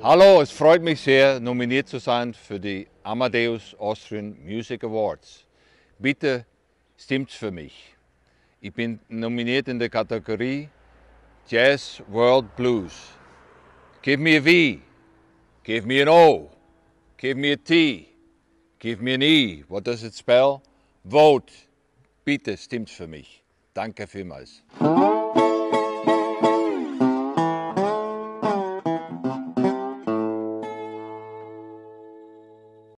Hallo, es freut mich sehr, nominiert zu sein für die Amadeus Austrian Music Awards. Bitte stimmt's für mich. Ich bin nominiert in der Kategorie Jazz, World, Blues. Give me a V, give me an O, give me a T, give me an E. What does it spell? Vote. Bitte stimmt's für mich. Danke vielmals.